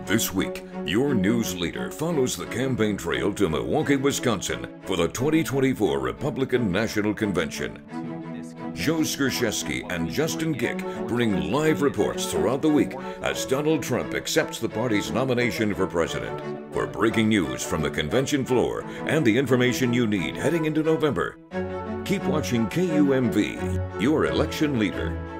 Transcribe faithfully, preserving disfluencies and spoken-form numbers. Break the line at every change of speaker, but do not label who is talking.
This week, your news leader follows the campaign trail to Milwaukee, Wisconsin for the twenty twenty-four Republican National Convention. Joe Skrzyszewski and Justin Gick bring live reports throughout the week as Donald Trump accepts the party's nomination for president. For breaking news from the convention floor and the information you need heading into November, keep watching K U M V, your election leader.